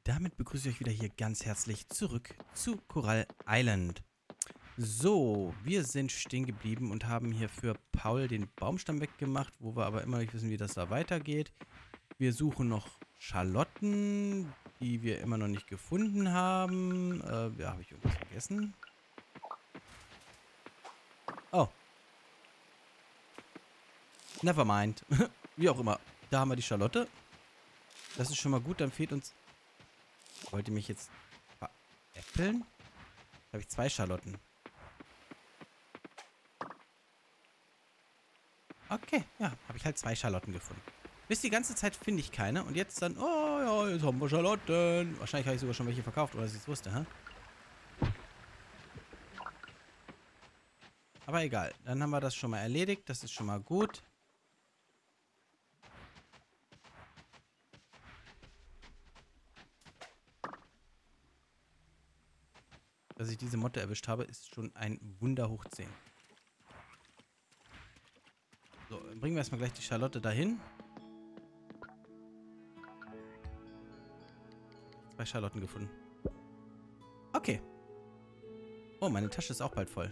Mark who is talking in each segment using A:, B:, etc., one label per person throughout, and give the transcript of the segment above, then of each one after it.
A: damit begrüße ich euch wieder hier ganz herzlich zurück zu Coral Island. So, wir sind stehen geblieben und haben hier für Paul den Baumstamm weggemacht, wo wir aber immer nicht wissen, wie das da weitergeht. Wir suchen noch Schalotten, die wir immer noch nicht gefunden haben. Ja, habe ich irgendwas vergessen? Oh. Never mind. Wie auch immer. Da haben wir die Schalotte. Das ist schon mal gut, dann fehlt uns... Wollt ihr mich jetzt veräppeln? Da habe ich 2 Schalotten. Okay, ja, habe ich halt 2 Schalotten gefunden. Bis die ganze Zeit finde ich keine und jetzt dann, oh ja, jetzt haben wir Schalotten. Wahrscheinlich habe ich sogar schon welche verkauft, oder dass ich es wusste, hä? Aber egal, dann haben wir das schon mal erledigt, das ist schon mal gut. Dass ich diese Motte erwischt habe, ist schon ein Wunder hoch 10. So, dann bringen wir erstmal gleich die Schalotte dahin. 2 Schalotten gefunden. Okay. Oh, meine Tasche ist auch bald voll.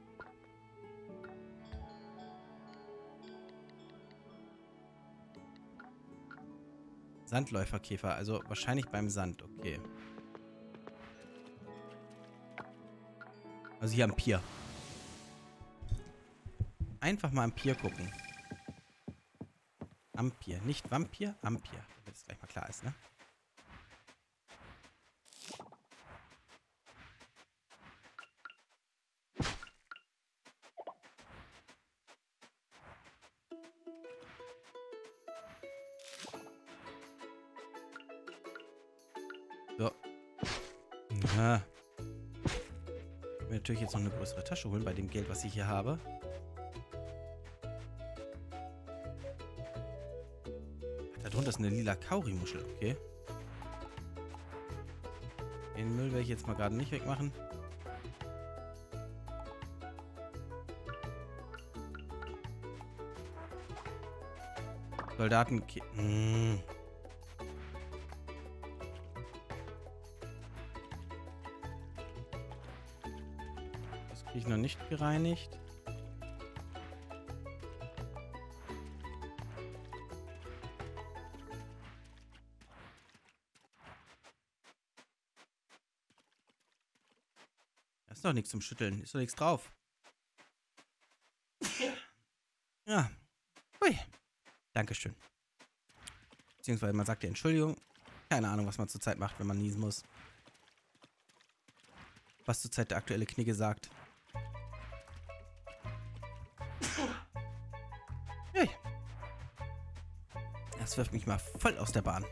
A: Sandläuferkäfer, also wahrscheinlich beim Sand, okay. Also hier am Pier. Einfach mal am Pier gucken. Am Pier, nicht Vampir, am Pier. Damit es gleich mal klar ist, ne? So. Ja. Ich will natürlich jetzt noch eine größere Tasche holen bei dem Geld, was ich hier habe. Da drunter ist eine lila Kaurimuschel, okay. Den Müll werde ich jetzt mal gerade nicht wegmachen. Soldaten... Das kriege ich noch nicht gereinigt. Da ist doch nichts zum Schütteln. Ist doch nichts drauf. Ja. Ui. Dankeschön. Beziehungsweise man sagt ja Entschuldigung. Keine Ahnung, was man zurzeit macht, wenn man niesen muss. Was zurzeit der aktuelle Knigge sagt. Hey. Das wirft mich mal voll aus der Bahn.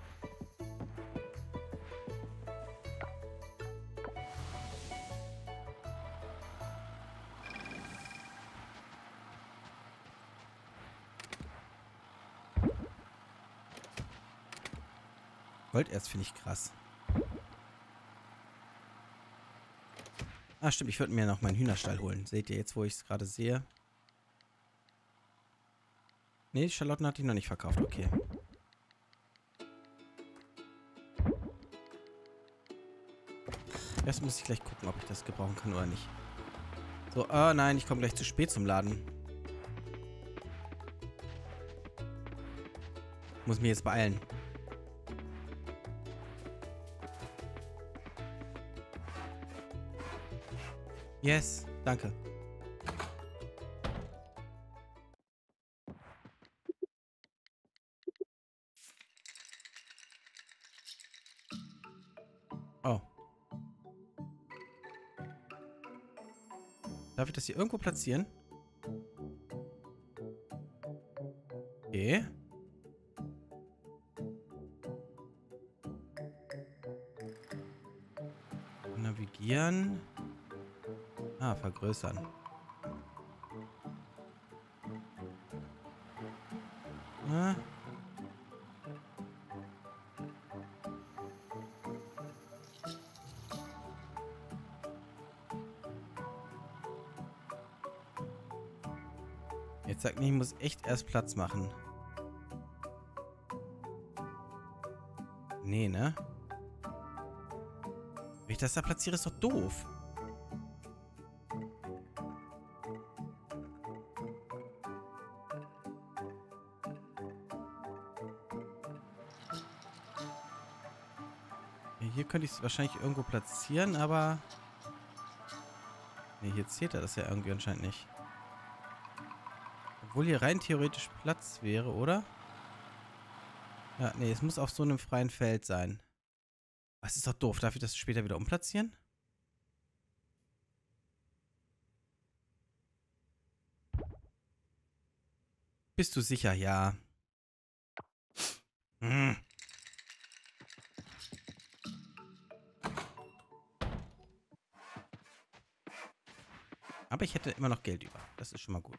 A: Golderz finde ich krass. Ah, stimmt. Ich würde mir noch meinen Hühnerstall holen. Seht ihr jetzt, wo ich es gerade sehe? Nee, die Schalotten hatte ich noch nicht verkauft. Okay. Erst muss ich gleich gucken, ob ich das gebrauchen kann oder nicht. So, nein, ich komme gleich zu spät zum Laden. Muss mich jetzt beeilen. Yes, danke. Oh. Darf ich das hier irgendwo platzieren? Okay. Navigieren. Ah, vergrößern. Ah. Jetzt sagt mir, ich muss echt erst Platz machen. Nee, ne? Wenn ich das da platziere, ist doch doof. Hier könnte ich es wahrscheinlich irgendwo platzieren, aber... Ne, hier zählt er das ja irgendwie anscheinend nicht. Obwohl hier rein theoretisch Platz wäre, oder? Ja, nee, es muss auf so einem freien Feld sein. Das ist doch doof. Darf ich das später wieder umplatzieren? Bist du sicher? Ja. Hm. Aber ich hätte immer noch Geld über. Das ist schon mal gut.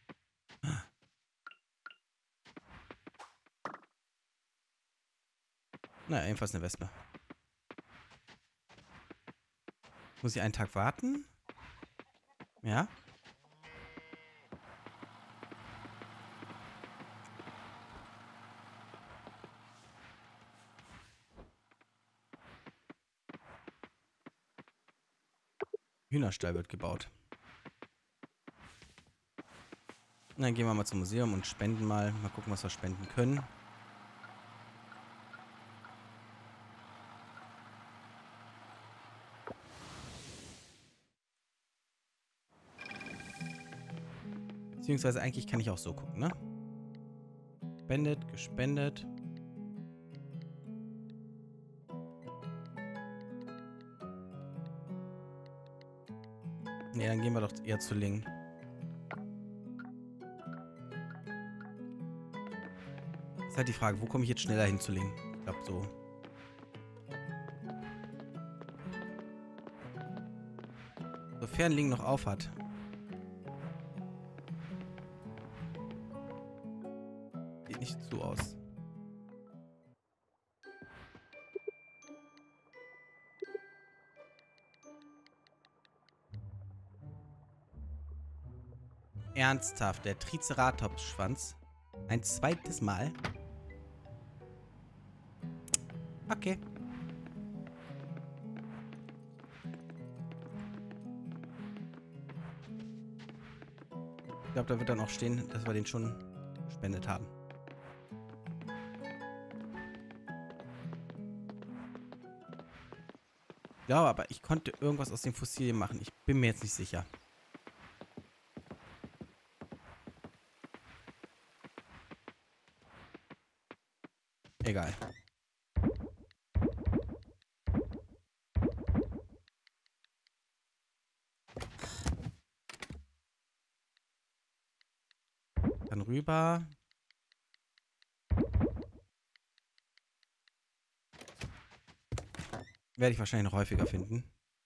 A: Na, jedenfalls eine Wespe. Muss ich einen Tag warten? Ja. Hühnerstall wird gebaut. Dann gehen wir mal zum Museum und spenden mal. Mal gucken, was wir spenden können. Beziehungsweise eigentlich kann ich auch so gucken, ne? Spendet, gespendet. Ne, dann gehen wir doch eher zu Ling. Ist halt die Frage, wo komme ich jetzt schneller hin zu Ling? Ich glaube so. Sofern Ling noch auf hat. Sieht nicht so aus. Ernsthaft, der Triceratops-Schwanz. Ein zweites Mal. Okay. Ich glaube, da wird dann auch stehen, dass wir den schon gespendet haben. Ja, aber ich konnte irgendwas aus den Fossilien machen. Ich bin mir jetzt nicht sicher. Egal. Dann rüber. Werde ich wahrscheinlich noch häufiger finden.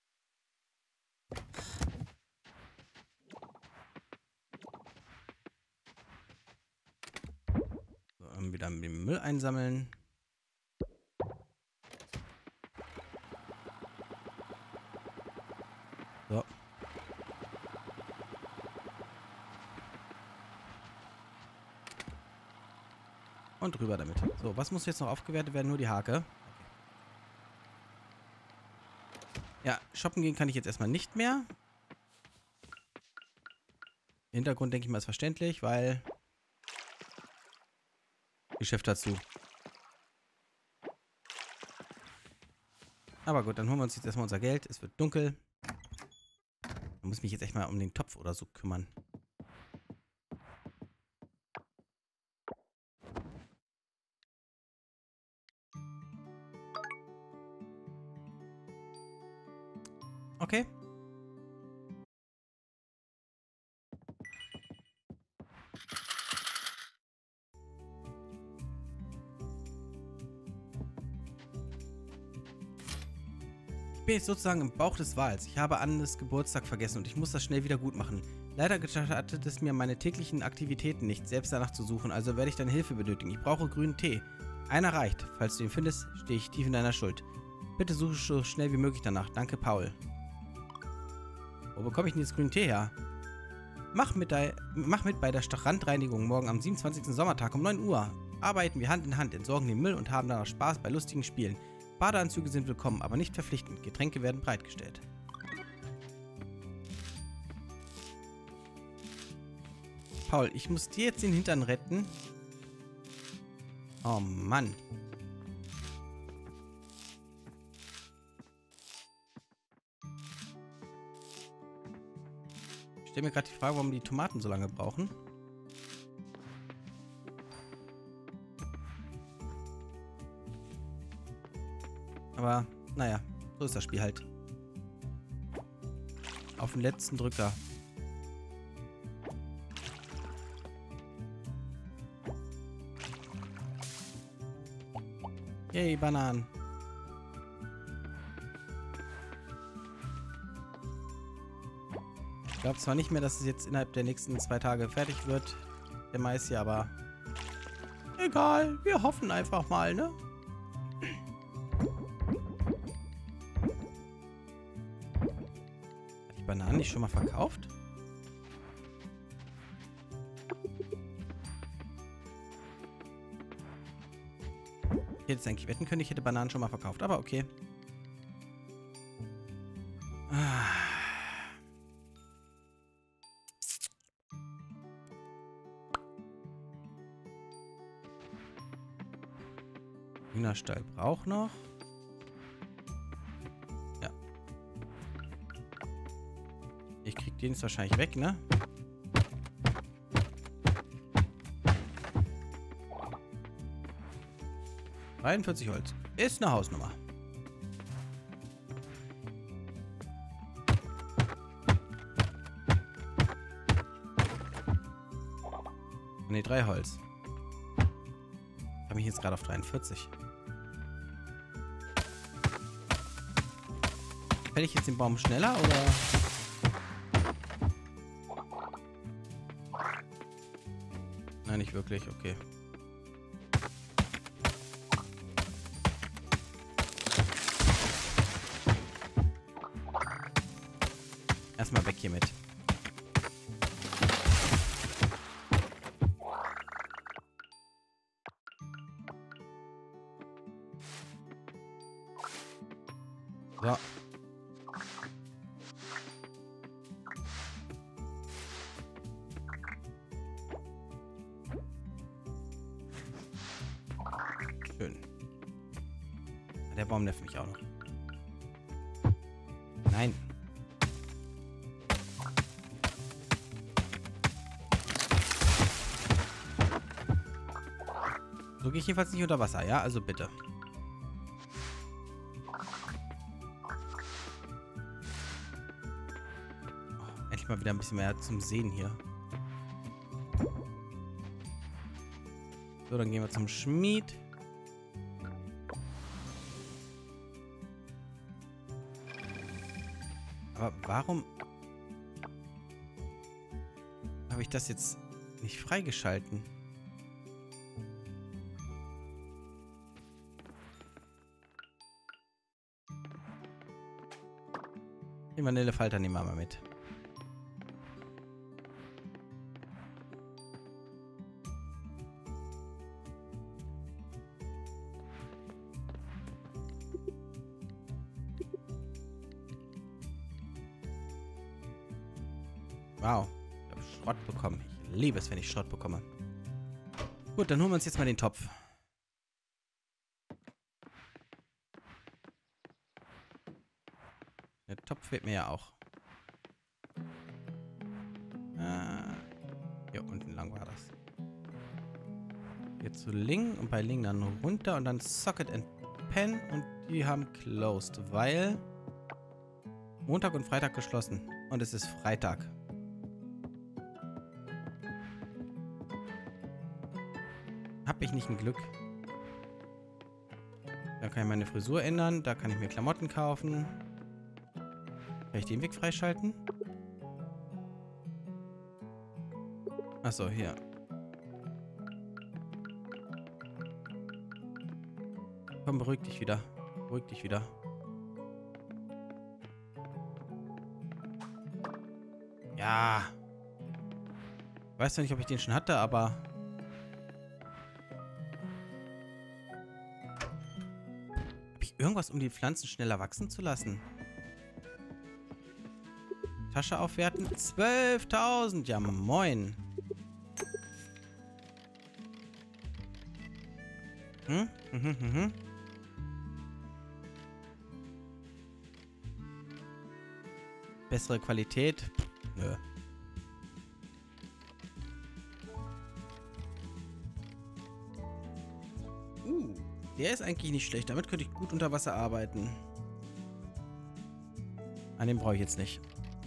A: So, dann wieder den Müll einsammeln. So. Und rüber damit. So, was muss jetzt noch aufgewertet werden? Nur die Hake. Ja, shoppen gehen kann ich jetzt erstmal nicht mehr. Hintergrund, denke ich mal, ist verständlich, weil Geschäft dazu. Aber gut, dann holen wir uns jetzt erstmal unser Geld. Es wird dunkel. Ich muss mich jetzt echt mal um den Topf oder so kümmern. Okay. Ich bin jetzt sozusagen im Bauch des Wals. Ich habe Annes Geburtstag vergessen und ich muss das schnell wieder gut machen. Leider gestattet es mir meine täglichen Aktivitäten nicht, selbst danach zu suchen, also werde ich deine Hilfe benötigen. Ich brauche grünen Tee. Einer reicht. Falls du ihn findest, stehe ich tief in deiner Schuld. Bitte suche so schnell wie möglich danach. Danke, Paul. Wo bekomme ich denn jetzt grünen Tee her? Mach mit bei der Strandreinigung morgen am 27. Sommertag um 9 Uhr. Arbeiten wir Hand in Hand, entsorgen den Müll und haben danach Spaß bei lustigen Spielen. Badeanzüge sind willkommen, aber nicht verpflichtend. Getränke werden bereitgestellt. Paul, ich muss dir jetzt den Hintern retten. Oh Mann. Ich stelle mir gerade die Frage, warum die Tomaten so lange brauchen. Aber, naja, so ist das Spiel halt. Auf den letzten Drücker. Yay, Bananen. Ich glaube zwar nicht mehr, dass es jetzt innerhalb der nächsten 2 Tage fertig wird, der Mais hier, aber egal, wir hoffen einfach mal, ne? Hat die Bananen nicht schon mal verkauft? Ich hätte jetzt eigentlich wetten können, ich hätte Bananen schon mal verkauft, aber okay. Hühnerstall braucht noch. Ja. Ich krieg den jetzt wahrscheinlich weg, ne? $43 Holz. Ist eine Hausnummer. Ne, 3 Holz. Habe ich jetzt gerade auf 43. Fäll ich jetzt den Baum schneller oder? Nein, nicht wirklich. Okay. Erstmal weg hiermit. So. Schön. Der Baum nervt mich auch noch. Nein. So gehe ich jedenfalls nicht unter Wasser, ja? Also bitte. Oh, endlich mal wieder ein bisschen mehr zum Sehen hier. So, dann gehen wir zum Schmied. Aber warum habe ich das jetzt nicht freigeschalten? Den Vanillefalter nehmen wir mal mit. Wow, ich habe Schrott bekommen. Ich liebe es, wenn ich Schrott bekomme. Gut, dann holen wir uns jetzt mal den Topf. Der Topf fehlt mir ja auch. Hier unten lang war das. Hier zu Ling und bei Ling dann runter und dann Socket and Pen und die haben closed, weil Montag und Freitag geschlossen. Und es ist Freitag. Hab ich nicht ein Glück. Da kann ich meine Frisur ändern. Da kann ich mir Klamotten kaufen. Kann ich den Weg freischalten? Achso, hier. Komm, beruhig dich wieder. Beruhig dich wieder. Ja. Weiß zwar nicht, ob ich den schon hatte, aber... Hab ich irgendwas, um die Pflanzen schneller wachsen zu lassen? Tasche aufwerten. 12.000. Ja, moin. Hm. Bessere Qualität. Nö. Der ist eigentlich nicht schlecht. Damit könnte ich gut unter Wasser arbeiten. An den brauche ich jetzt nicht.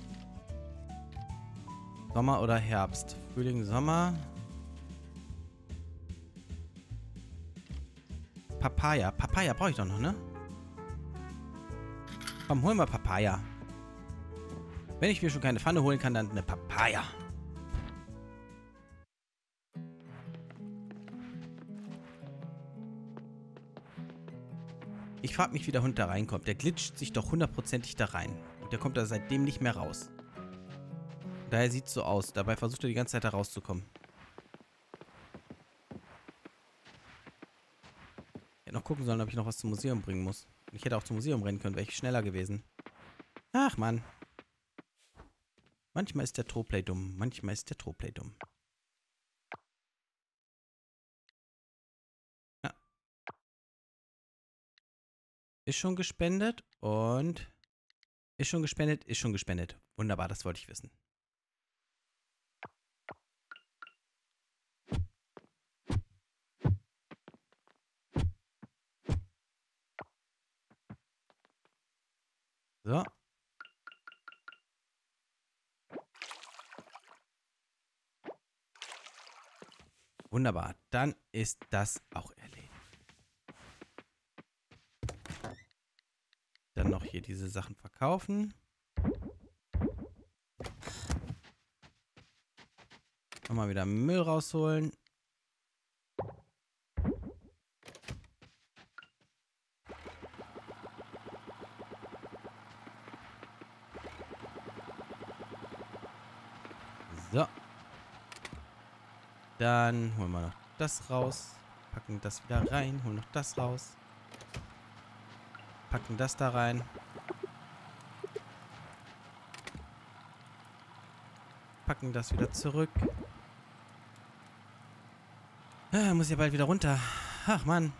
A: Sommer oder Herbst? Frühling, Sommer. Papaya. Papaya brauche ich doch noch, ne? Komm, hol mal Papaya. Wenn ich mir schon keine Pfanne holen kann, dann eine Papaya. Ich frage mich, wie der Hund da reinkommt. Der glitscht sich doch hundertprozentig da rein. Und der kommt da seitdem nicht mehr raus. Daher sieht es so aus. Dabei versucht er die ganze Zeit da rauszukommen. Ich hätte noch gucken sollen, ob ich noch was zum Museum bringen muss. Ich hätte auch zum Museum rennen können, wäre ich schneller gewesen. Ach, Mann. Manchmal ist der Troplay dumm. Manchmal ist der Troplay dumm. Ja. Ist schon gespendet und ist schon gespendet, ist schon gespendet. Wunderbar, das wollte ich wissen. So. Wunderbar, dann ist das auch erledigt. Dann noch hier diese Sachen verkaufen. Nochmal wieder Müll rausholen. So. Dann holen wir noch das raus. Packen das wieder rein. Holen noch das raus. Packen das da rein. Packen das wieder zurück. Muss ja bald wieder runter. Ach, Mann.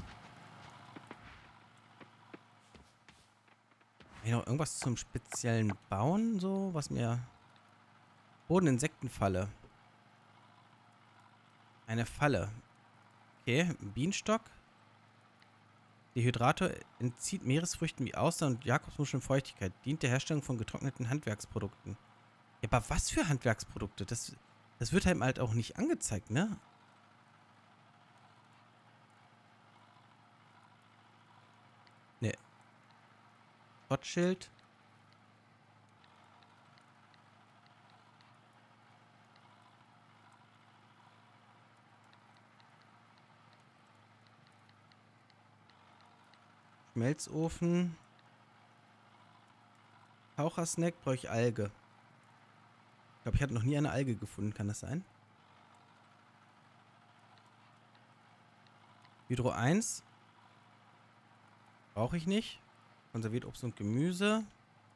A: Hier noch irgendwas zum speziellen Bauen, so, was mir... Bodeninsektenfalle. Eine Falle. Okay, ein Bienenstock. Dehydrator entzieht Meeresfrüchten wie Austern und Jakobsmuscheln Feuchtigkeit. Dient der Herstellung von getrockneten Handwerksprodukten. Ja, aber was für Handwerksprodukte? Das wird halt auch nicht angezeigt, ne? Ne. Rotschild. Schmelzofen. Tauchersnack, brauche ich Alge. Ich glaube, ich hatte noch nie eine Alge gefunden. Kann das sein? Hydro 1. Brauche ich nicht. Konserviert Obst und Gemüse.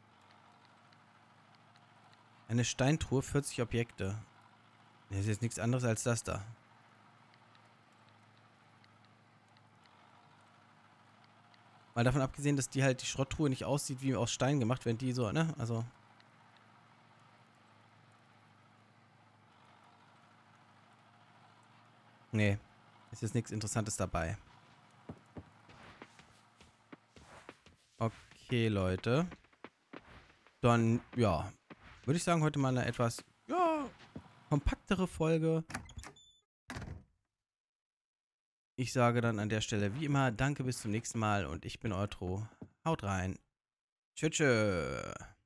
A: Eine Steintruhe, 40 Objekte. Das ist jetzt nichts anderes als das da. Mal davon abgesehen, dass die halt die Schrotttruhe nicht aussieht wie aus Stein gemacht, wenn die so, ne? Also. Nee. Ist jetzt nichts Interessantes dabei. Okay, Leute. Dann, ja. Würde ich sagen, heute mal eine etwas, ja, kompaktere Folge. Ich sage dann an der Stelle wie immer, danke, bis zum nächsten Mal und ich bin Eutro. Haut rein. Tschüss.